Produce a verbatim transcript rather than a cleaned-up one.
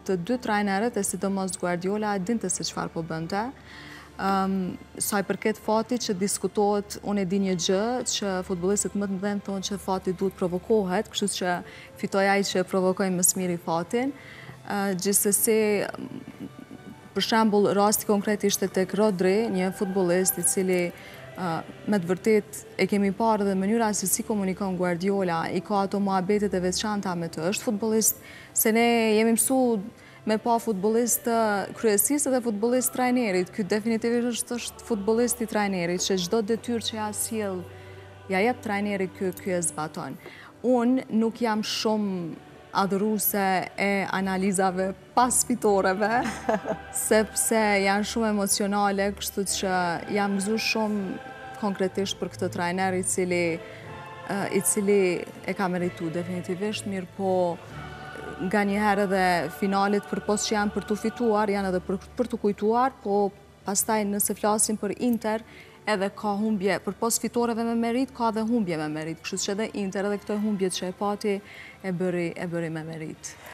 Të dy trajnerët, e sidomos Guardiola, dinte se çfarë po bënte. Um, sa i përket fatit që diskutohet, unë e di një gjë që futbollistët më të mëdhenj thonë që fati duhet provokohet, kështu që fitoj ai që provokoi më së miri fatin. Uh, Gjithsesi, për shembull, rasti konkret ishte tek Rodri, një futbollist i cili uh, me të vërtet e kemi parë dhe mënyra se si komunikon Guardiola, i ka ato muhabetet e veçanta me të, është futbollist, se ne jemi mësuar me pa futbolist kryesisë dhe futbolist trajnerit. Ky definitivisht është futbolist i trajnerit, që çdo detyrë që ja sjell, ja jep trajneri, ky ky e zbaton. Unë nuk jam shumë adhuruese e analizave pas fitoreve, sepse janë shumë emocionale, kështu që jam mësuar shumë konkretisht për këtë trajner i cili i cili e ka merituar definitivisht, mirë po nga njëherë edhe finalit për pos që janë për të fituar, janë edhe për, për të kujtuar, po pastaj nëse flasim për Inter, edhe ka humbje, për pos fitoreve me merit, ka edhe humbje me merit, kështu që edhe Inter edhe këto humbjet që e pati e bëri, e bëri me merit.